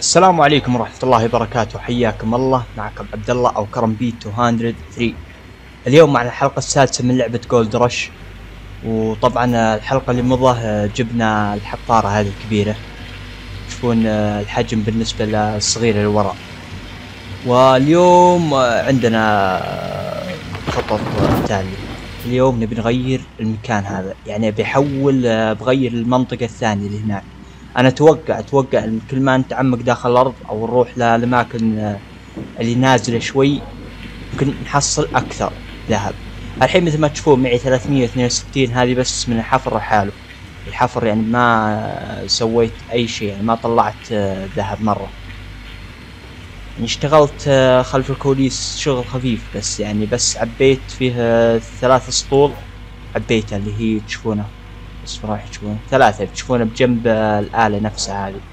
السلام عليكم ورحمة الله وبركاته، حياكم الله. معكم عبد الله أو كرم بي 203. اليوم معنا الحلقة السادسة من لعبة جولد رش. وطبعا الحلقة اللي مضى جبنا الحفارة هذه الكبيرة، تشوفون الحجم بالنسبة للصغيرة اللي وراء. واليوم عندنا خطط تالية. اليوم نبي نغير المكان هذا، يعني بغير المنطقة الثانية اللي هناك. انا اتوقع كل ما نتعمق داخل الارض او نروح للاماكن اللي نازله شوي ممكن نحصل اكثر ذهب. الحين مثل ما تشوفون معي 362، هذه بس من الحفر حاله. الحفر يعني ما سويت اي شيء، يعني ما طلعت ذهب مره. يعني اشتغلت خلف الكواليس شغل خفيف، بس يعني بس عبيت فيه 3 اسطول عبيتها، اللي هي تشوفونها بس راح تشوفون 3 تشوفونه بجنب الآلة نفسها هذه.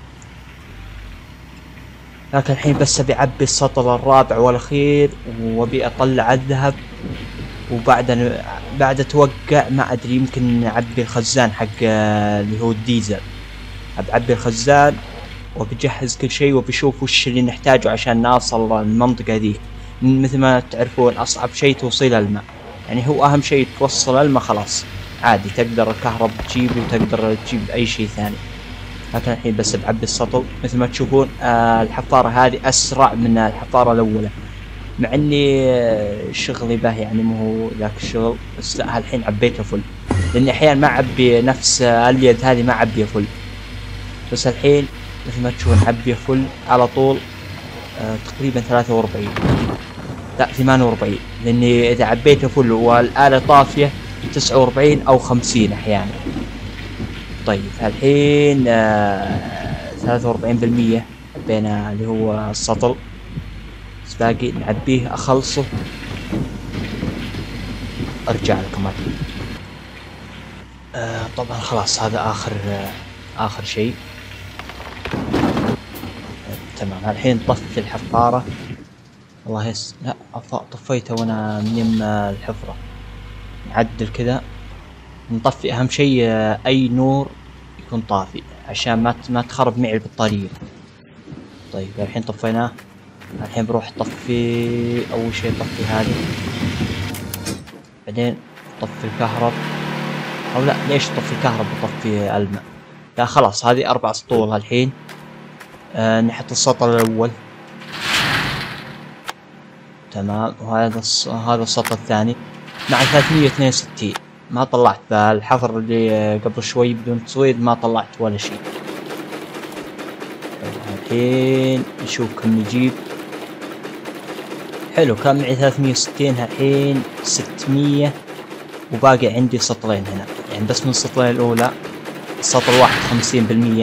لكن الحين بس ابي اعبي السطل الرابع والاخير وابي اطلع الذهب، وبعد اتوقع ما ادري يمكن اعبي الخزان حق اللي هو الديزل. ابعبي الخزان وبجهز كل شيء وبشوف وش اللي نحتاجه عشان نوصل المنطقة ذي. مثل ما تعرفون اصعب شيء توصيل الماء، يعني هو اهم شيء توصل الماء، خلاص عادي تقدر الكهرب تجيب وتقدر تجيب اي شيء ثاني. لكن الحين بس بعبي السطل. مثل ما تشوفون الحفارة هذه اسرع من الحفارة الاولى، مع اني شغلي به يعني مو هو ذاك الشغل، بس لا الحين عبيته فل، لاني احيانا ما اعبي نفس اليد هذه ما اعبيها فل. بس الحين مثل ما تشوفون عبيه فل على طول. تقريبا 43 لا 48، لاني اذا عبيته فل والآلة طافية 49 او 50 احيانا. طيب الحين 43% عبينا اللي هو السطل، بس باقي نعبيه اخلصه ارجع لكم الحين. طبعا خلاص هذا اخر شيء. تمام الحين طفي الحفارة. والله لا طفيتها وانا من الحفرة. نعدل كذا نطفي، اهم شيء اي نور يكون طافي عشان ما تخرب معي البطارية. طيب الحين طفيناه. الحين بروح طفي اول شيء طفي هذه، بعدين طفي الكهرب، او لا ليش طفي الكهرب وطفي الماء؟ لا خلاص هذه 4 اسطول. الحين نحط السطل الاول تمام، وهذا السطل الثاني مع 362. ما طلعت بالحفر اللي قبل شوي بدون تصوير، ما طلعت ولا شيء. الحين نشوف كم نجيب. حلو كان معي 360، الحين 600 وباقي عندي سطلين هنا، يعني بس من السطلين الاولى السطل واحد 50%.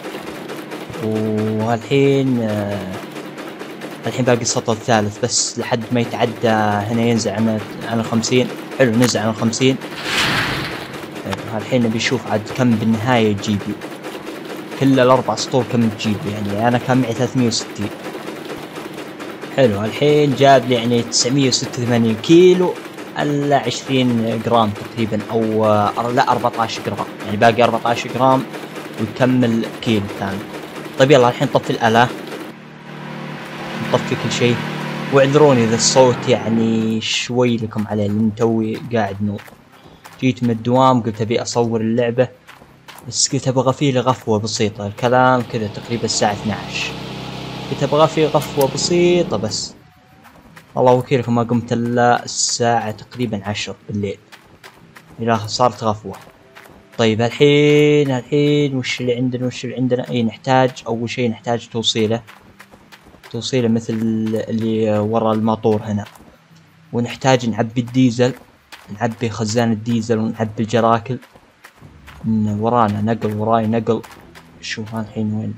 والحين باقي السطل الثالث بس لحد ما يتعدى هنا ينزل عن 50. حلو نزل عن 50. الحين نبي نشوف عاد كم بالنهاية تجيبي، كل ال4 اسطول كم تجيبي. يعني انا كان معي 360. حلو الحين جاب لي يعني 986 كيلو الا 20 جرام تقريبا، او لا 14 جرام، يعني باقي 14 جرام ويكمل كيلو ثاني. طيب يلا الحين طفي الآلة، نطفي كل شيء. واعذروني اذا الصوت يعني شوي لكم عليه لان توي قاعد نور. جيت من الدوام قلت ابي اصور اللعبة، بس قلت ابغى فيه غفوة بسيطة. الكلام كذا تقريبا الساعة 12، قلت ابغى فيه غفوة بسيطة بس. الله وكيلكم ما قمت الا الساعة تقريبا 10 بالليل الى صارت غفوة. طيب الحين وش اللي عندنا؟ اي نحتاج اول شيء نحتاج توصيلة مثل اللي ورا الماطور هنا، ونحتاج نعبي الديزل، نعبي خزان الديزل ونعبي الجراكل. ورانا نقل، وراي نقل. شوف الحين وين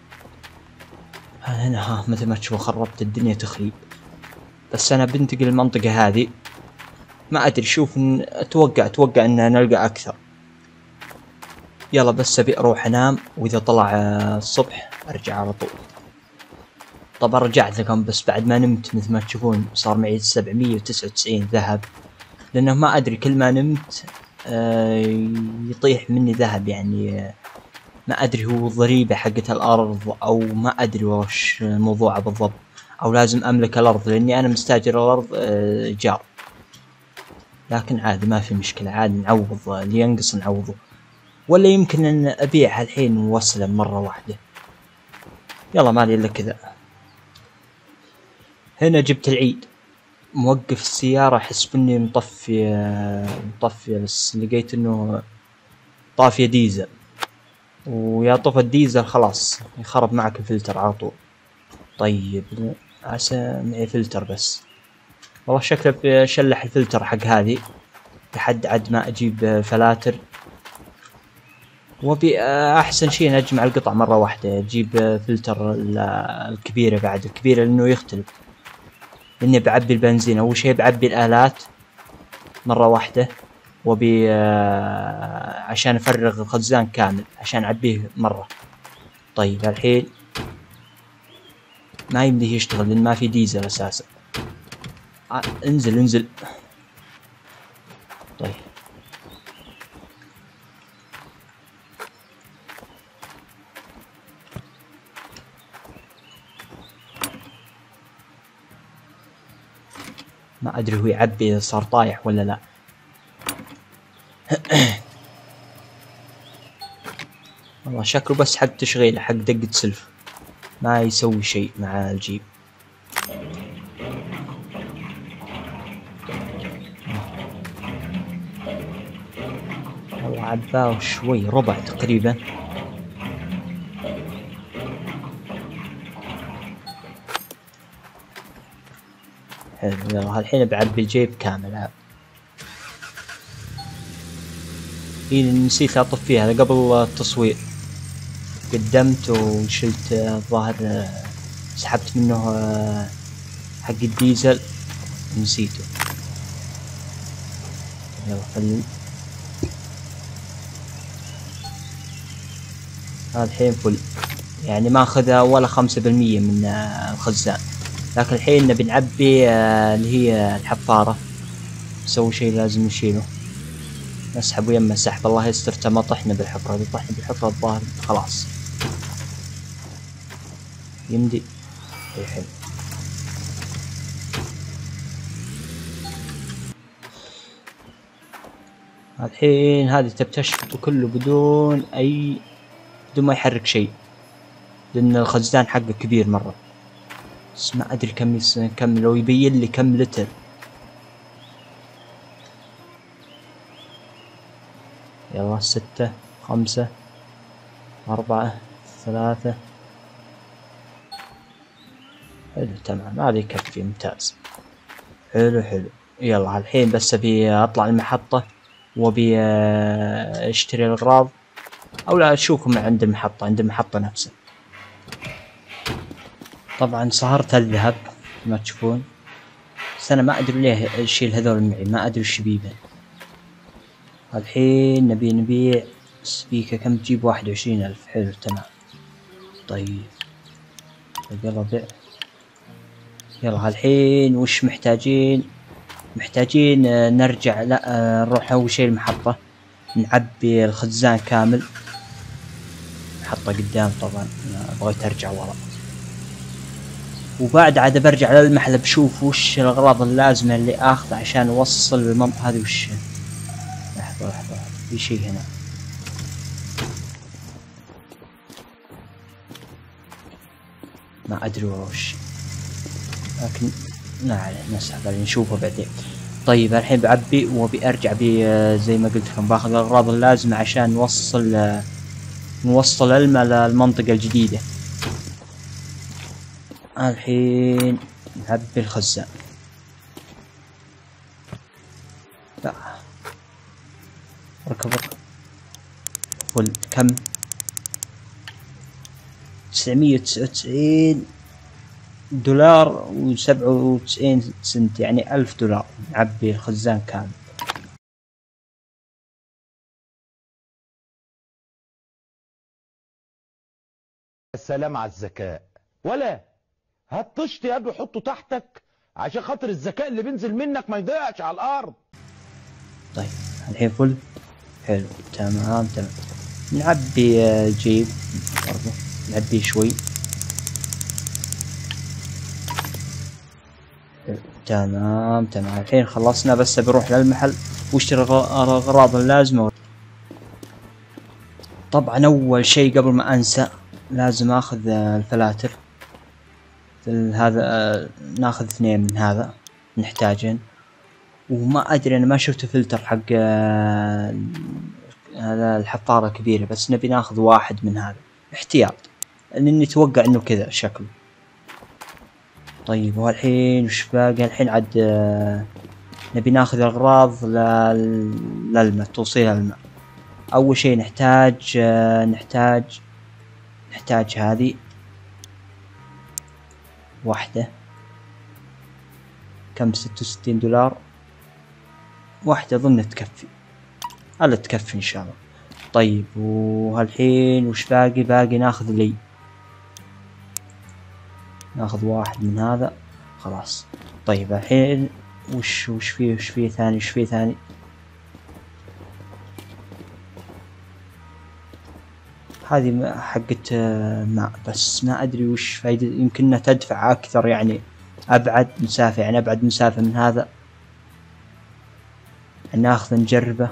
هنا. مثل ما تشوفوا خربت الدنيا تخريب، بس انا بنتقل المنطقة هذه ما ادري. شوف اتوقع ان نلقى اكثر. يلا بس ابي اروح انام، واذا طلع الصبح ارجع على طول. طبعا رجعت لكم بس بعد ما نمت. مثل ما تشوفون صار معي 799 ذهب، لانه ما ادري كل ما نمت يطيح مني ذهب، يعني ما ادري هو ضريبة حقت الارض او ما ادري وش موضوعه بالضبط، او لازم املك الارض لاني انا مستاجر الارض جار. لكن عادي ما في مشكلة، عادي نعوض اللي ينقص نعوضه، ولا يمكن ان ابيعها الحين واستلم مرة واحدة. يلا مالي الا كذا. هنا جبت العيد، موقف السيارة احس اني مطفي بس لقيت انه طافية ديزل، ويا طفى الديزل خلاص يخرب معك الفلتر على طول. طيب عسى معي فلتر بس، والله شكله بشلح الفلتر حق هذه لحد عد ما اجيب فلاتر. وبي احسن شيء نجمع القطع مرة واحدة، اجيب فلتر الكبيرة بعد الكبيرة لانه يختلف، لاني بعبي البنزين اول شيء، بعبي الالات مرة واحدة، وبي عشان افرغ الخزان كامل عشان اعبيه مرة. طيب الحين ما يمديه يشتغل لان ما في ديزل اساسا. انزل. طيب ما ادري هو يعبي صار طايح ولا لا. والله شكله بس حق تشغيله، حق دقة سلف، ما يسوي شيء مع الجيب. والله عباه شوي، ربع تقريبا. حلو يلا الحين بعبي الجيب كامل. نسيت اطفيها هذا قبل التصوير، قدمت وشلت الظاهر سحبت منه حق الديزل نسيته. يلا خلي هذا الحين فل، يعني ما اخذها ولا 5% من الخزان. لكن الحين نبي نعبي اللي هي الحفارة، نسوي شيء لازم نشيله، نسحب ويما سحب. الله يستر ما طحنا بالحفرة، اذا طحنا بالحفرة الظاهر خلاص يمدي. الحين الحين هذه تشفطه كله بدون ما يحرك شيء، لان الخزان حقه كبير مرة، بس ما ادري كم لو يبين لي كم لتر. يلا 6 5 4 3. حلو تمام، هذا يكفي ممتاز. حلو. يلا الحين بس ابي اطلع المحطة وابي اشتري الاغراض، او لا اشوفكم عند المحطة نفسها. طبعا صهرت الذهب ما تشوفون، بس انا ما ادري ليه اشيل هذول معي، ما ادري وش بيبه. الحين نبي نبيع سبيكة، كم تجيب؟ 21,000. حلو تمام. طيب يلا بيع. يلا الحين وش محتاجين نرجع، لا نروح اول شيء المحطة نعبي الخزان كامل. محطة قدام طبعا، بغيت ارجع ورا، وبعد عاد برجع للمحل بشوف وش الاغراض اللازمة اللي اخذها عشان اوصل المنطقة هذه. وش لحظة في شيء هنا، ما ادري وش، لكن ما عليه نسحب عليه نشوفه بعدين. طيب الحين بعبي وابي ارجع زي ما قلت لكم باخذ الاغراض اللازمة عشان نوصل الماء للمنطقة الجديدة. الحين نعبي الخزان. لا ركب فل كم؟ 999 دولار و97 سنت، يعني 1000 دولار نعبي الخزان كامل. السلام على الذكاء، ولا هات طشت يا ابني حطه تحتك عشان خاطر الذكاء اللي بينزل منك ما يضيعش على الارض. طيب الحين فل. حلو تمام. نعبي جيب برضه، نعبيه شوي. تمام الحين خلصنا، بس بروح للمحل واشتري الاغراض اللازمة. طبعا اول شيء قبل ما انسى لازم اخذ الفلاتر هذا، ناخذ 2 من هذا نحتاجين. وما ادري انا ما شفت فلتر حق هذا الحفارة كبيرة، بس نبي ناخذ 1 من هذا احتياط، لاني اتوقع انه كذا شكله. طيب والحين وش باقي؟ الحين عاد نبي ناخذ اغراض للماء، توصيل الماء. اول شيء نحتاج هذه واحدة، كم؟ 66 دولار واحدة، اظن تكفي، هلا تكفي ان شاء الله. طيب وهالحين وش باقي؟ ناخذ ناخذ 1 من هذا خلاص. طيب الحين وش فيه ثاني؟ هذه حقت ماء، بس ما ادري وش فايدة، يمكنها تدفع اكثر يعني ابعد مسافة من هذا. ناخذ نجربه.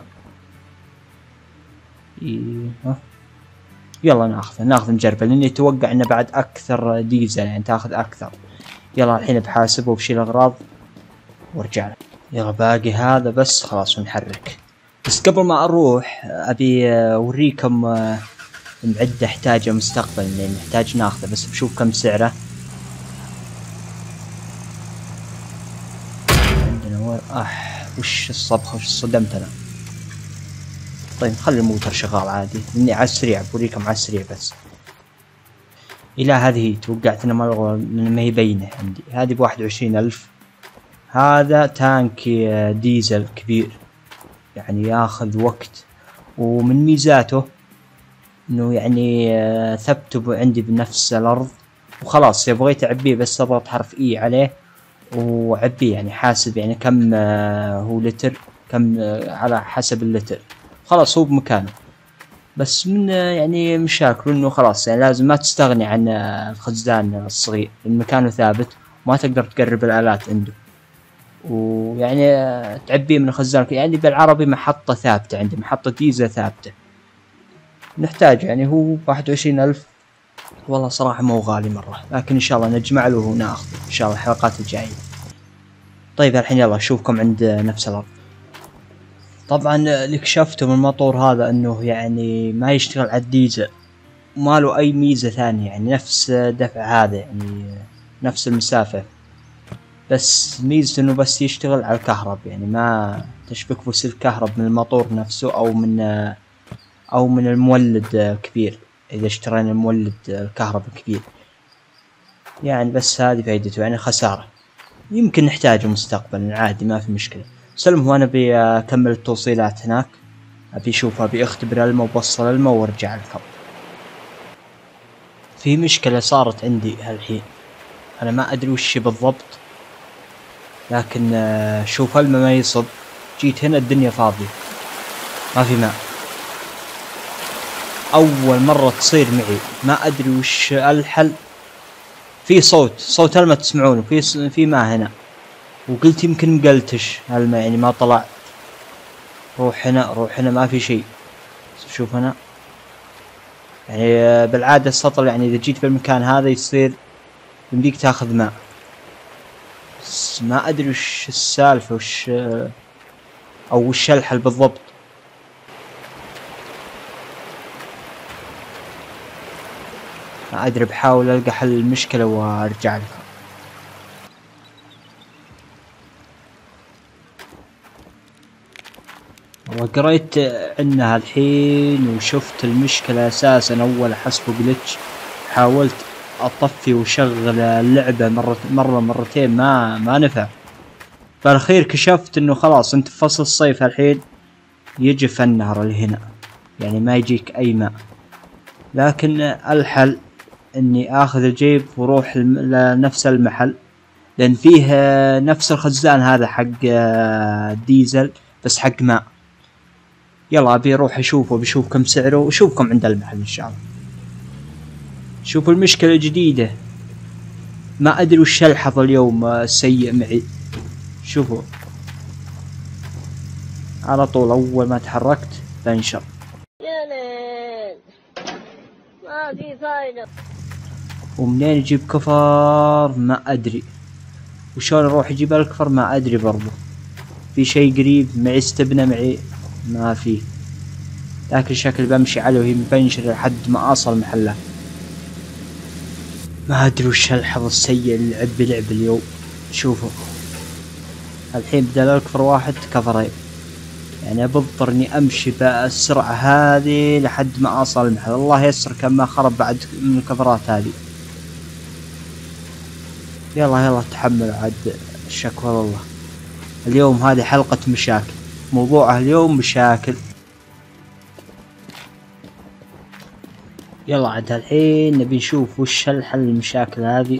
يلا ناخذ نجربه، لاني اتوقع انه بعد اكثر ديزل يعني تاخذ اكثر. يلا الحين بحاسبه وبشيل الاغراض وارجع له. يلا باقي هذا بس خلاص ونحرك. بس قبل ما اروح ابي اوريكم معدة احتاجه مستقبلا، يعني نحتاج ناخذه، بس بشوف كم سعره. عندنا وش الصبخة، وش صدمت انا. طيب خلي الموتر شغال عادي، اني على السريع بوريكم على السريع بس. الى هذه توقعت انها ما هي بينه عندي. هذه ب21,000. هذا تانك ديزل كبير يعني ياخذ وقت، ومن ميزاته انه يعني ثبته عندي بنفس الارض وخلاص. بغيت اعبيه بس اضغط حرف اي عليه وعبيه، يعني حاسب يعني كم هو لتر، كم على حسب اللتر، خلاص هو بمكانه. بس من يعني مشاكله انه خلاص يعني لازم ما تستغني عن الخزان الصغير، مكانه ثابت وما تقدر تقرب الالات عنده، ويعني تعبيه من الخزان يعني بالعربي محطة ثابتة عندي، محطة ديزل ثابتة. نحتاج يعني هو 21,000 والله صراحة مو غالي مرة، لكن ان شاء الله نجمع له وناخذ ان شاء الله الحلقات الجاية. طيب الحين يلا اشوفكم عند نفس الارض. طبعا اللي اكتشفته من الموتور هذا انه يعني ما يشتغل على الديزل، ما له اي ميزة ثانية، يعني نفس دفع هذا يعني نفس المسافة، بس ميزته انه بس يشتغل على الكهرب، يعني ما تشبك فوسيل كهرب من الموتور نفسه او من المولد كبير، اذا اشترينا المولد الكهرب كبير يعني. بس هذه فايدته يعني خسارة، يمكن نحتاجه مستقبلا عادي ما في مشكلة. سلم وانا بكمل التوصيلات هناك، ابي اختبر الماء وبوصل الماء وارجع لكم. في مشكلة صارت عندي هالحين، انا ما ادري وش بالضبط، لكن شوف الماء ما يصب. جيت هنا الدنيا فاضية ما في ماء، اول مرة تصير معي، ما ادري وش الحل. في صوت الماء تسمعونه، في ماء هنا، وقلت يمكن مقلتش الماء يعني ما طلع. روح هنا ما في شيء. شوف هنا يعني بالعادة السطل يعني اذا جيت في المكان هذا يصير يمديك تاخذ ماء، بس ما ادري وش السالفة وش الحل بالضبط. ما ادري، بحاول القى حل المشكلة وارجع لكم. وقريت عنها الحين وشفت المشكلة اساسا اول احسبه جلتش، حاولت اطفي وشغل اللعبة مرتين ما نفع. بالاخير كشفت انه خلاص انت في فصل الصيف الحين يجف النهر اللي هنا، يعني ما يجيك اي ماء. لكن الحل اني اخذ الجيب وروح لنفس المحل، لان فيه نفس الخزان هذا حق ديزل بس حق ماء، يلا ابي اروح اشوفه، بشوف كم سعره واشوفكم عند المحل ان شاء الله. شوفوا المشكلة الجديدة، ما ادري وش الحظ اليوم سيء معي. شوفوا على طول اول ما تحركت بنشر. يا ليل ما في فايدة. ومنين اجيب كفر ما ادري، وشلون اروح اجيب الكفر ما ادري برضو. في شي قريب معي استبنى معي ما في، لكن شكل بمشي عليه وهي مبنشر لحد ما اصل محله. ما ادري وش هالحظ السيء اللي لعب بلعب اليوم. شوفوا الحين بدل الكفر واحد كفرين، يعني بضطر اني امشي بالسرعة هذه لحد ما اصل المحل. الله يسر كم ما خرب بعد من الكفرات هذه. يلا تحملوا عاد الشكوى والله. اليوم هذه حلقة مشاكل، موضوعها اليوم مشاكل. يلا عاد الحين نبي نشوف وش الحل المشاكل هذه.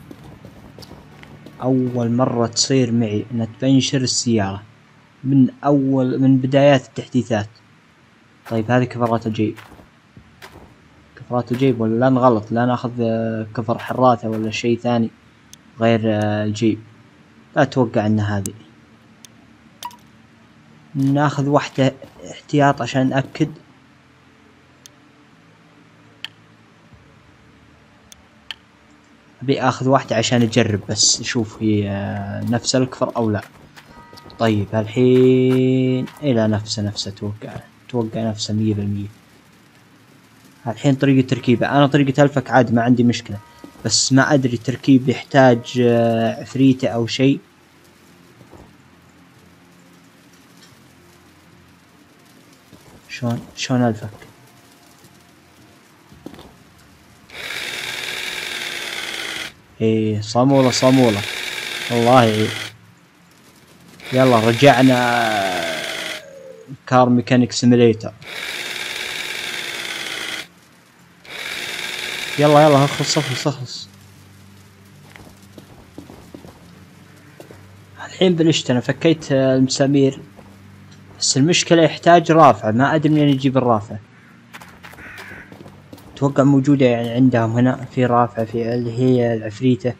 اول مرة تصير معي ان تبنشر السيارة من بدايات التحديثات. طيب هذه كفرات الجيب، كفرات الجيب ولا لا نغلط، لا ناخذ كفر حراثة ولا شيء ثاني غير الجيب. لا اتوقع ان هذه، ناخذ واحدة احتياط عشان نأكد. ابي اخذ واحدة عشان اجرب بس اشوف هي نفس الكفر او لا. طيب الحين الى نفسه اتوقع نفسه 100%. الحين طريقة تركيبه، انا طريقة الفك عاد ما عندي مشكلة، بس ما ادري تركيب يحتاج عفريتة او شيء. شلون الفك؟ ايه صامولة الله يعين. يلا رجعنا كار ميكانيك سيميليتر. يلا اخلص. الحين بلشت انا فكيت المسامير، بس المشكلة يحتاج رافعة، ما ادري منين اجيب الرافعة. اتوقع موجودة يعني عندهم هنا في رافعة في اللي هي العفريتة،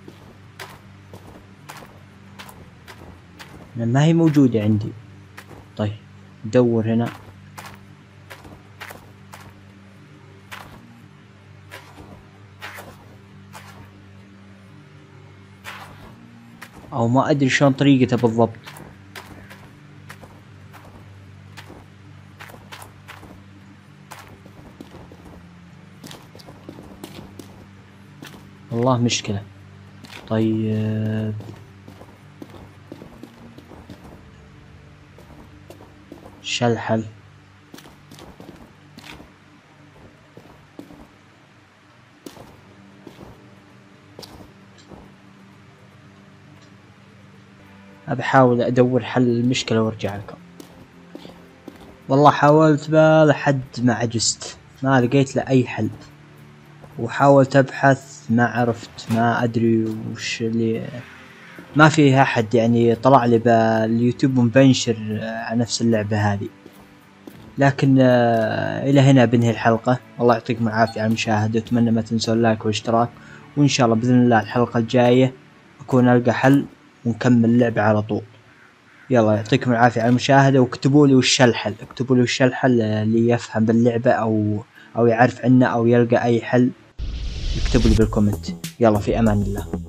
ما هي موجودة عندي. طيب ندور هنا. او ما ادري شلون طريقته بالضبط. والله مشكلة. طيب شو الحل؟ بحاول ادور حل المشكلة وارجع لكم. والله حاولت لحد ما عجزت، ما لقيت له اي حل، وحاولت ابحث ما عرفت، ما ادري وش اللي، ما فيه احد يعني طلع لي باليوتيوب مبنشر على نفس اللعبة هذه. لكن الى هنا بنهي الحلقة. الله يعطيكم العافية على المشاهدة، واتمنى ما تنسوا اللايك والاشتراك، وان شاء الله باذن الله الحلقة الجاية اكون القى حل ونكمل اللعبة على طول. يلا يعطيكم العافية على المشاهدة، واكتبوا لي وش الحل اللي يفهم باللعبة او يعرف عنه او يلقى اي حل، اكتبوا لي بالكومنت. يلا في امان الله.